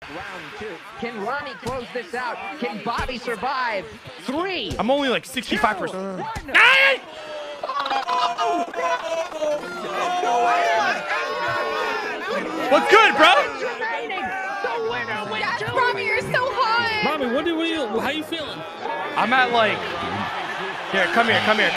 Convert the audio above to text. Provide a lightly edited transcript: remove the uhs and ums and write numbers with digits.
Round 2. Can Ramee close this out? Can Bobby survive? 3. I'm only like 65%. What's good, bro? Ramee, you're so hot. Ramee, how you feeling? I'm at like, here, come here.